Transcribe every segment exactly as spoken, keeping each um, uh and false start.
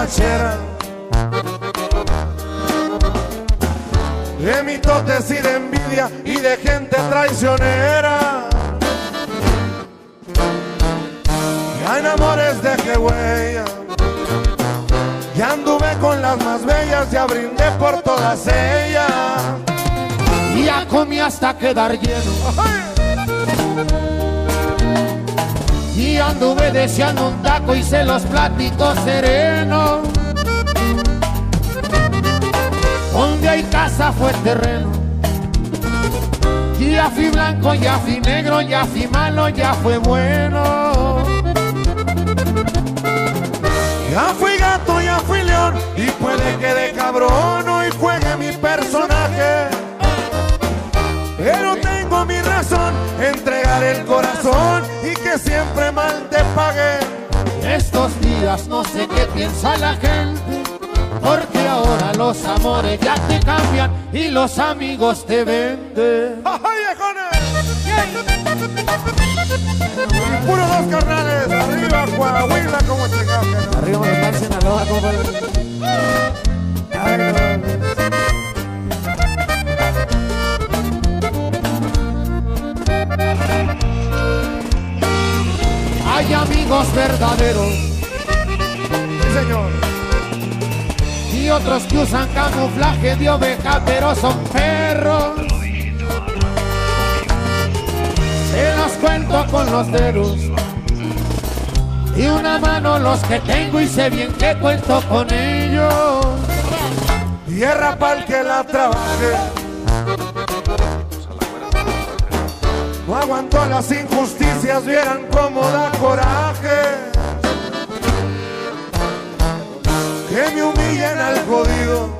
borrachera, de mitotes y de envidia y de gente traicionera. Ya en amores dejé huella, ya anduve con las más bellas, ya brindé por todas ellas. Ya comí hasta quedar lleno. Y anduve deseando un taco y se los platico sereno. Donde hay casa fue terreno. Ya fui blanco, ya fui negro, ya fui malo, ya fue bueno. Ya fui gato, ya fui león, y puede que de cabrón hoy juegue mi personaje. Pero tengo mi razón, entregar el corazón y que siempre mal te pague. Estos días no sé qué piensa la gente, porque ahora los amores ya te cambian y los amigos te venden. ¡Ay, viejones! Y puro dos carnales, arriba Coahuila como chingados. Arriba Monumental Sinaloa, compadre. Ay, no. Hay amigos verdaderos, Sí, señor. y otros que usan camuflaje de oveja, pero son perros. Se los cuento con los dedos y una mano los que tengo, y sé bien que cuento con ellos. Tierra pa'l que la trabaje, no aguantó las injusticias, vieran cómo da coraje. Que me humillen al jodido,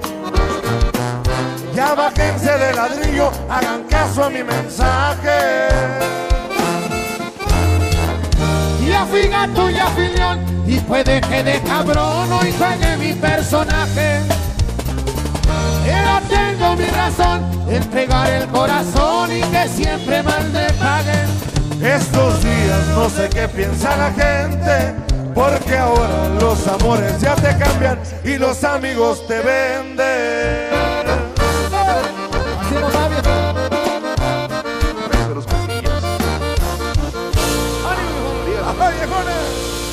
ya bájense de ladrillo, hagan caso a mi mensaje. Ya fui gato, ya fui león, y puede que de cabrón hoy juegue mi personaje. Pero tengo mi razón, entregar el corazón y que siempre mal te paguen. Estos días no sé qué piensa la gente, porque ahora los amores ya te cambian y los amigos te venden. Así no va, viejo. ¡Ay, viejones!